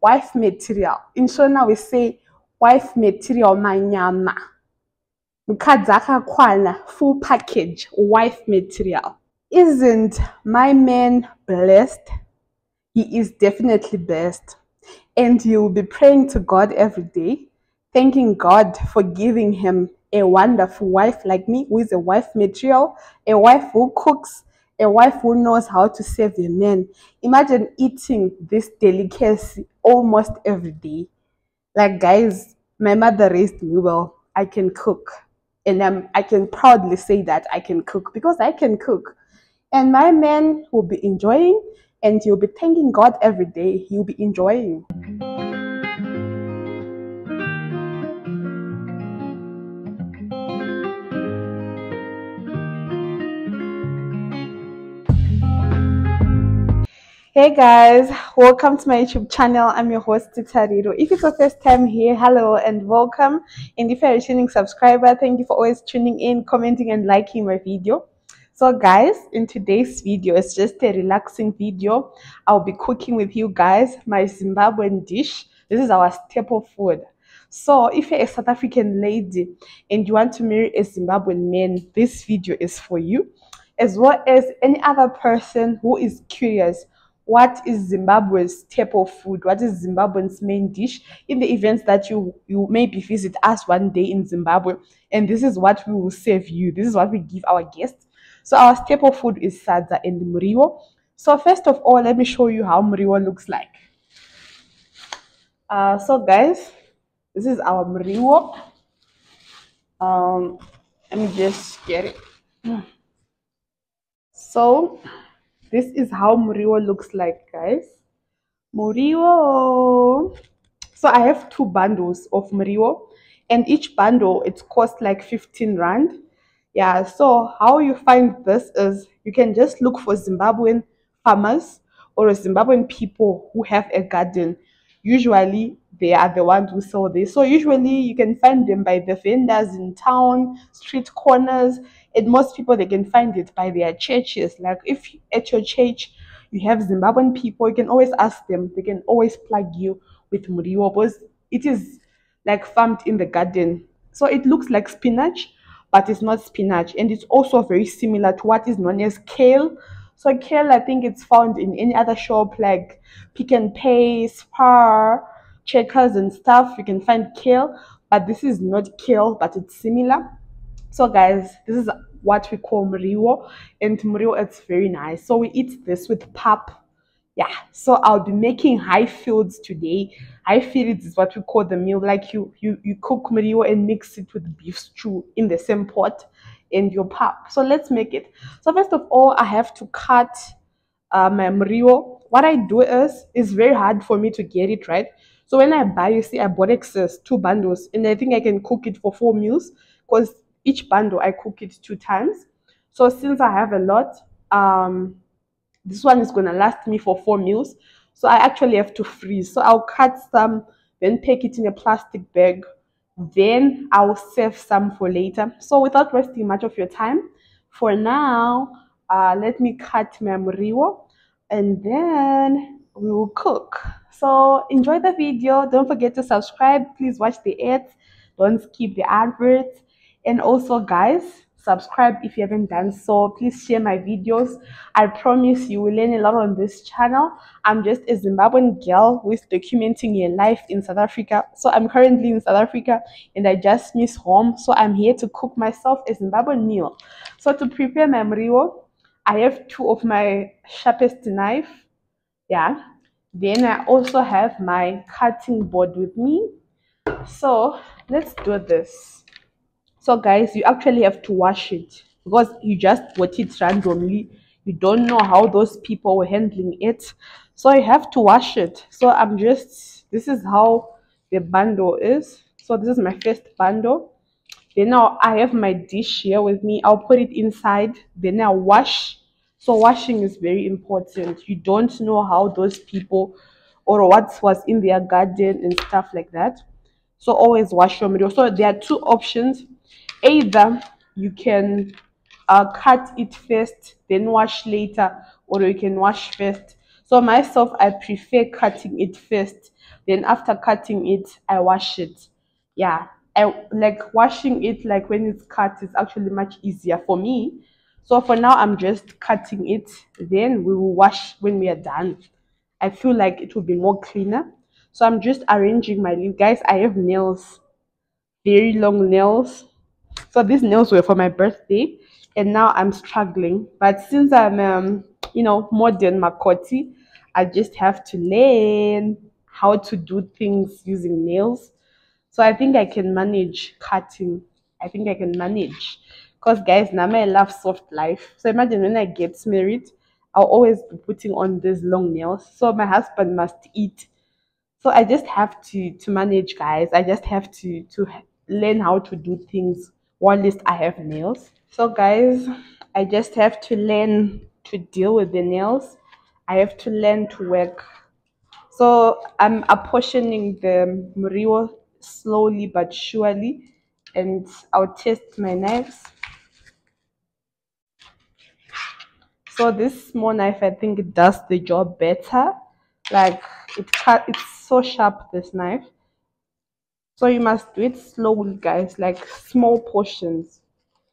wife material. In Shona we say wife material manyama. Mkadzaka kwana full package wife material. Isn't my man blessed? He is definitely blessed. And he will be praying to God every day, thanking God for giving him a wonderful wife like me, who is a wife material, a wife who cooks, a wife who knows how to save a man. Imagine eating this delicacy almost every day. Like, guys, my mother raised me well. I can cook. And I can proudly say that I can cook because I can cook. And my man will be enjoying, and he'll be thanking God every day. He'll be enjoying. Hey guys, welcome to my YouTube channel. I'm your host Titariro. If it's your first time here, hello and welcome. And if you're a returning subscriber, thank you for always tuning in, commenting and liking my video. So guys, in today's video, it's just a relaxing video. I'll be cooking with you guys my Zimbabwean dish. This is our staple food. So if you're a South African lady and you want to marry a Zimbabwean man, this video is for you. As well as any other person who is curious, what is Zimbabwe's staple food? What is Zimbabwean's main dish? In the events that you maybe visit us one day in Zimbabwe, and this is what we will serve you. This is what we give our guests. So our staple food is Sadza and Muriwo. So first of all, let me show you how Muriwo looks like. So guys, this is our Muriwo. Let me just get it. So this is how Muriwo looks like, guys. Muriwo. So I have 2 bundles of Muriwo, and each bundle it costs like 15 rand. Yeah, so how you find this is you can just look for Zimbabwean farmers or Zimbabwean people who have a garden. Usually they are the ones who sell this. So usually you can find them by the vendors in town, street corners, and most people they can find it by their churches. Like if at your church you have Zimbabwean people, you can always ask them. They can always plug you with Muriwo because it is like farmed in the garden. So it looks like spinach, but it's not spinach, and it's also very similar to what is known as kale. So kale, I think it's found in any other shop like Pick and Pay, Spar, Checkers and stuff. You can find kale, but this is not kale, but it's similar. So guys, this is what we call Muriwo, and Muriwo it's very nice. So we eat this with pap. Yeah, so I'll be making highfiridzi today. Highfiridzi is what we call the meal. Like you cook Muriwo and mix it with beef stew in the same pot and your pap. So let's make it. So first of all, I have to cut my Muriwo. What I do is it's very hard for me to get it right. So when I buy, you see, I bought excess 2 bundles, and I think I can cook it for 4 meals because each bundle I cook it 2 times. So since I have a lot, this one is gonna last me for 4 meals. So I actually have to freeze. So I'll cut some, then pack it in a plastic bag. Then I'll save some for later. So without wasting much of your time, for now, let me cut my Muriwo and then we will cook. So enjoy the video. Don't forget to subscribe. Please watch the ads. Don't skip the adverts. And also, guys, subscribe if you haven't done so. Please share my videos. I promise you will learn a lot on this channel. I'm just a Zimbabwean girl who is documenting a life in South Africa. So I'm currently in South Africa and I just miss home. So I'm here to cook myself a Zimbabwean meal. So to prepare my Muriwo, I have 2 of my sharpest knife. Yeah. Then I also have my cutting board with me. So let's do this. So guys, you actually have to wash it because you just bought it randomly. You don't know how those people were handling it. So you have to wash it. So this is how the bundle is. So this is my first bundle. Then now I have my dish here with me. I'll put it inside. Then I'll wash. So washing is very important. You don't know how those people or what was in their garden and stuff like that. So always wash your Muriwo. So there are 2 options. Either you can cut it first, then wash later, or you can wash first. So myself, I prefer cutting it first Then after cutting it, I wash it. Yeah, I like washing it. Like when it's cut, it's actually much easier for me. So for now, I'm just cutting it. Then we will wash when we are done. I feel like it will be more cleaner. So I'm just arranging my leaf. Guys, I have nails, very long nails. So these nails were for my birthday, and now I'm struggling. But since I'm, modern Makoti, I just have to learn how to do things using nails. So I think I can manage cutting. I think I can manage. Because guys, now I love soft life. So imagine when I get married, I'll always be putting on these long nails. So my husband must eat. So I just have to manage, guys. I just have to learn how to do things while at least I have nails. So guys, I just have to learn to deal with the nails. I have to learn to work. So I'm apportioning the Muriwo slowly but surely, and I'll test my knives. So this small knife, I think it does the job better. Like it's so sharp, this knife. So you must do it slowly, guys, like small portions.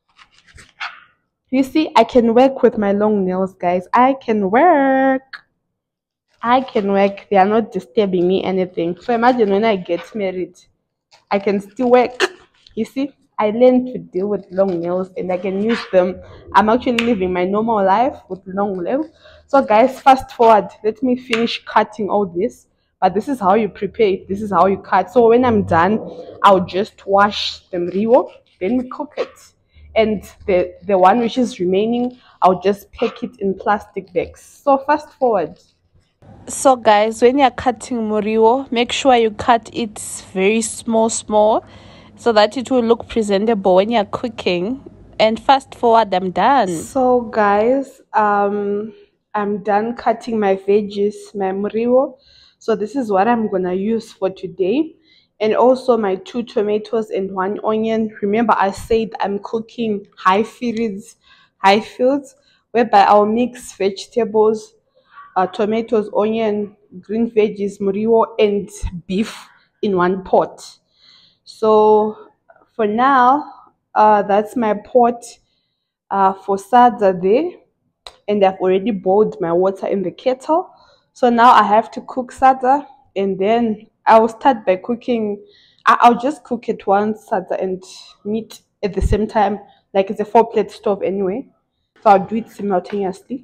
You see, I can work with my long nails, guys. I can work. I can work. They are not disturbing me anything. So imagine when I get married, I can still work. You see, I learned to deal with long nails and I can use them. I'm actually living my normal life with long nails. So guys, fast forward. Let me finish cutting all this. But this is how you prepare it. This is how you cut. So when I'm done, I'll just wash the muriwo. Then we cook it. And the one which is remaining, I'll just pack it in plastic bags. So fast forward. So guys, when you're cutting muriwo, make sure you cut it very small so that it will look presentable when you're cooking. And fast forward, I'm done. So guys, I'm done cutting my veggies, my muriwo. So this is what I'm gonna use for today. And also my 2 tomatoes and 1 onion. Remember, I said I'm cooking highfiridzi, whereby I'll mix vegetables, tomatoes, onion, green veggies, muriwo, and beef in one pot. So for now, that's my pot for sadza there, and I've already boiled my water in the kettle. So now I have to cook sadza, and then I'll start by cooking. I'll just cook it once, sadza and meat at the same time, like it's a 4-plate stove anyway. So I'll do it simultaneously.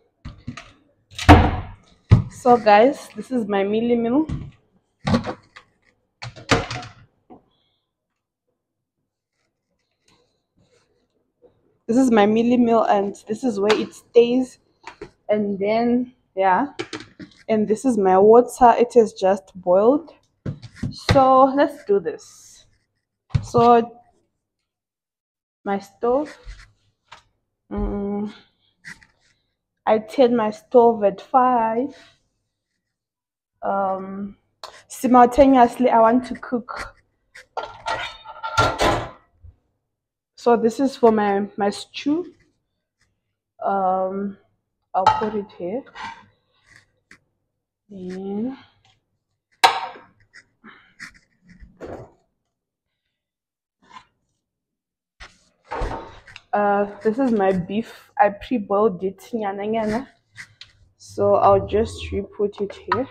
So guys, this is my mealie meal. This is my mealie meal, and this is where it stays. And then yeah, and this is my water. It is just boiled. So let's do this. So my stove, I turn my stove at 5. Simultaneously I want to cook. So this is for my stew. I'll put it here. Then this is my beef. I pre-boiled it, so I'll just re-put it here.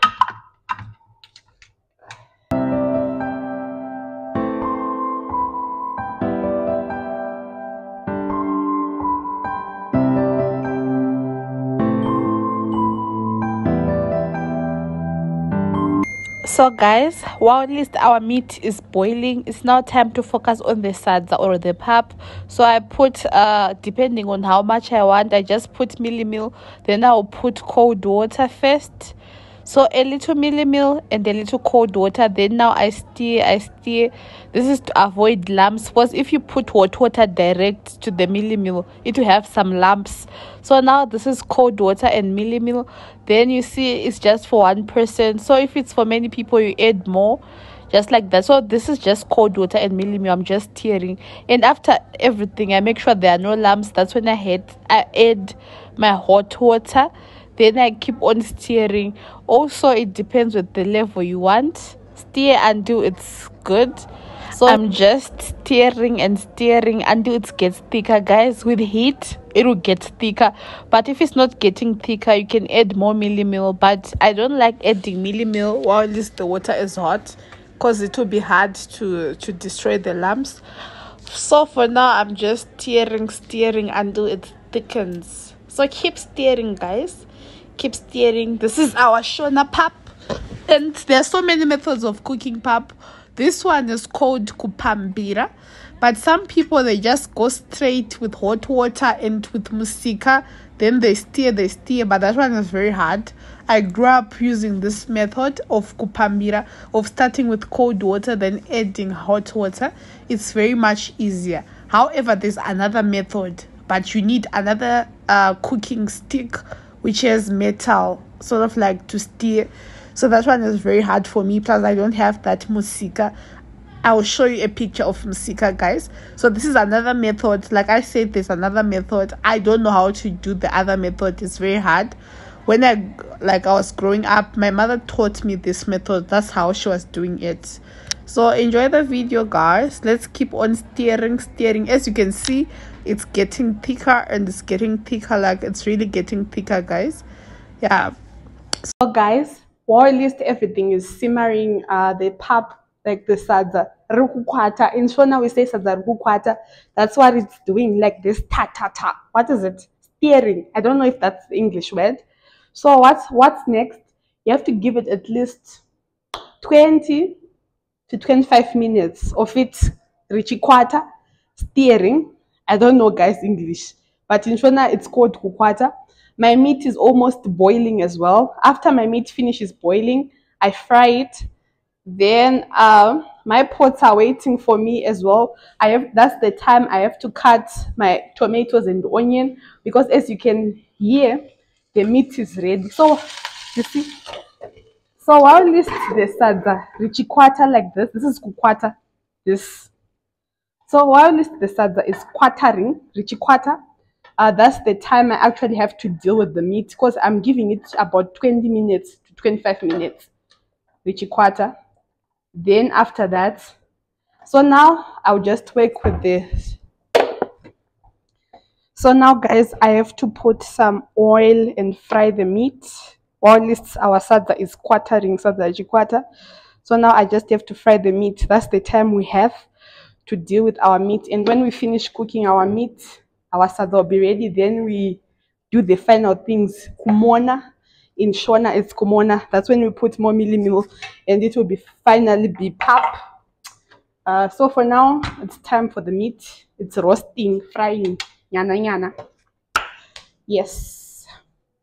So guys, while at least our meat is boiling, it's now time to focus on the sadza or the pap. So I put depending on how much I want, I just put mealie meal, then I'll put cold water first. So a little mealie meal and a little cold water. Then now I stir. This is to avoid lumps, because if you put hot water direct to the mealie meal, it will have some lumps. So now this is cold water and mealie meal. Then you see it's just for one person. So if it's for many people, you add more, just like that. So this is just cold water and mealie meal. I'm just stirring, and after everything, I make sure there are no lumps. That's when I add my hot water. then I keep on stirring. Also, it depends with the level you want. Stir until it's good. So I'm just stirring and stirring until it gets thicker, guys. With heat it will get thicker, but if it's not getting thicker, you can add more milli meal. But I don't like adding milli meal while at least the water is hot, because it will be hard to destroy the lumps. So for now, I'm just stirring until it thickens. So keep stirring, guys. Keep stirring. This is our shona pap. And there are so many methods of cooking pap. This one is called kupambira. But some people, they just go straight with hot water and with musika. Then they stir. But that one is very hard. I grew up using this method of kupambira, of starting with cold water, then adding hot water. It's very much easier. However, there's another method, but you need another cooking stick, which has metal, sort of like to stir. So that one is very hard for me. Plus, I don't have that musika. I will show you a picture of musika, guys. So this is another method. Like I said, there's another method. I don't know how to do the other method. It's very hard. When I was growing up, my mother taught me this method. That's how she was doing it. So enjoy the video, guys. Let's keep on stirring. As you can see, it's getting thicker and it's getting thicker. Like, it's really getting thicker, guys. Yeah. So guys, while at least everything is simmering, the pap, like the sadza rukukwata, in Shona we say sadza rukukwata. That's what it's doing, like this ta. What is it? Stirring. I don't know if that's the English word. So what's next? You have to give it at least 20 to 25 minutes of it richikwata, stirring. I don't know, guys, English, but in Shona it's called kukwata. My meat is almost boiling as well. After my meat finishes boiling, I fry it. Then my pots are waiting for me as well. That's the time I have to cut my tomatoes and onion, because as you can hear, the meat is ready. So you see, so while this the sadza richikwata like this is kukwata. This. So while this the sadza is quartering, richikwata, that's the time I actually have to deal with the meat, because I'm giving it about 20 minutes to 25 minutes, richikwata. Then after that, so now I'll just work with this. So now, guys, I have to put some oil and fry the meat while this our sadza is quartering, sadza jikwata. So now I just have to fry the meat. That's the time we have to deal with our meat. And when we finish cooking our meat, our sadza will be ready. Then we do the final things. Kumona. In Shona, it's kumona. That's when we put more milli meal, and it will be finally be pap. So for now, it's time for the meat. It's roasting, frying. Yana. Yes.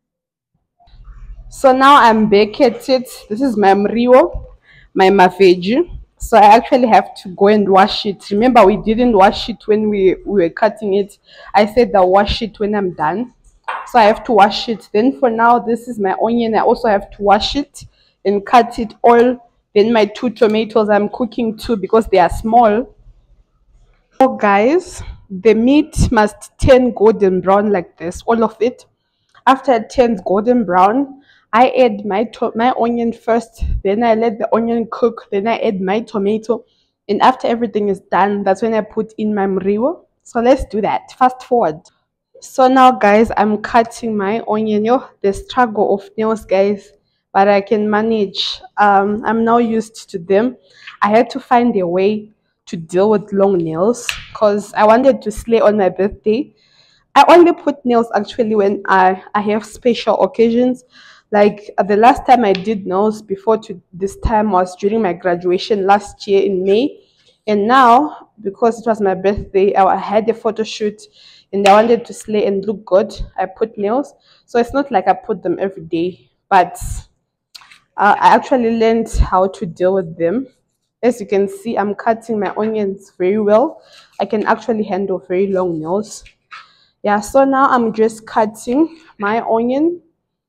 So now I'm back at it. This is my muriwo, my maveggie. So I actually have to go and wash it. Remember, we didn't wash it when we were cutting it. I said I'll wash it when I'm done. So I have to wash it. Then for now, this is my onion. I also have to wash it and cut it all. Then my 2 tomatoes I'm cooking too, because they are small. So guys, the meat must turn golden brown like this, all of it. After it turns golden brown, I add my onion first, then I let the onion cook, then I add my tomato, and after everything is done, that's when I put in my muriwo. So let's do that. Fast forward. So now, guys, I'm cutting my onion. The struggle of nails, guys, but I can manage. I'm now used to them. I had to find a way to deal with long nails, because I wanted to slay on my birthday. I only put nails actually when I have special occasions. Like the last time I did nails before to this time was during my graduation last year in May. And now, because it was my birthday, I had a photo shoot and I wanted to slay and look good, I put nails. So it's not like I put them every day, but I actually learned how to deal with them. As you can see, I'm cutting my onions very well. I can actually handle very long nails. Yeah, so now I'm just cutting my onion.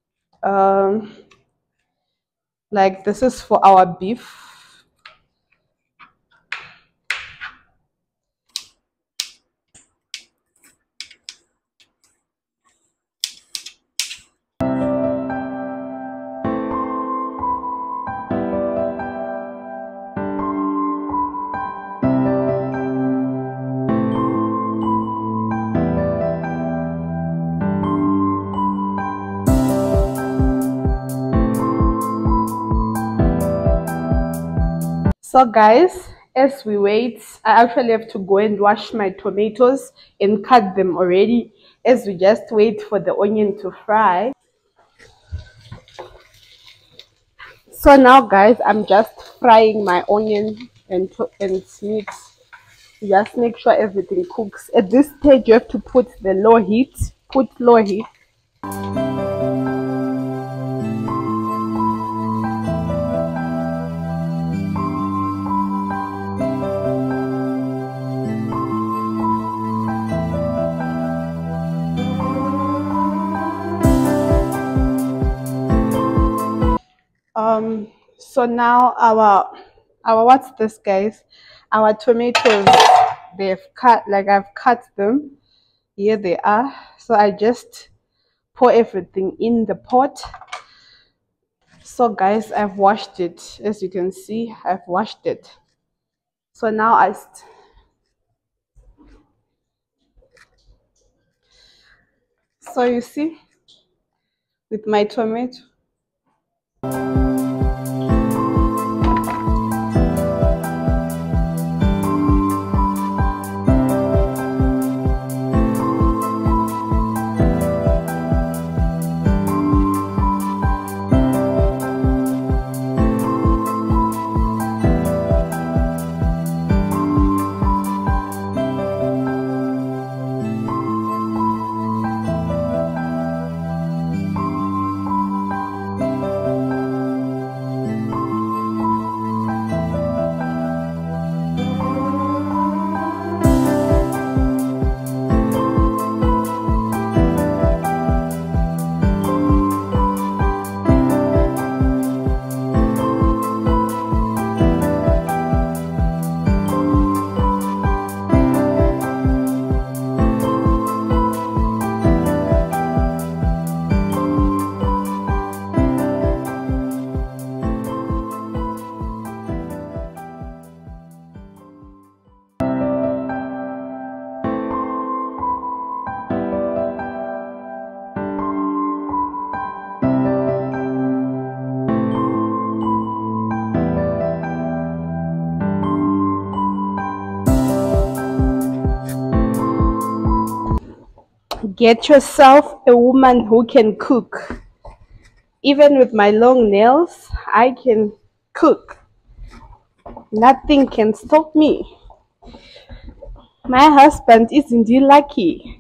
Like this is for our beef. So guys, as we wait, I actually have to go and wash my tomatoes and cut them already as we just wait for the onion to fry. So now guys, I'm just frying my onion and meat. Just make sure everything cooks. At this stage you have to put the low heat. Put low heat. So now our what's this guys, our tomatoes, they've cut, like I've cut them. Here they are. So I just pour everything in the pot. So guys, I've washed it. As you can see, I've washed it. So now so you see, with my tomato. Get yourself a woman who can cook. Even with my long nails, I can cook. Nothing can stop me. My husband is indeed lucky.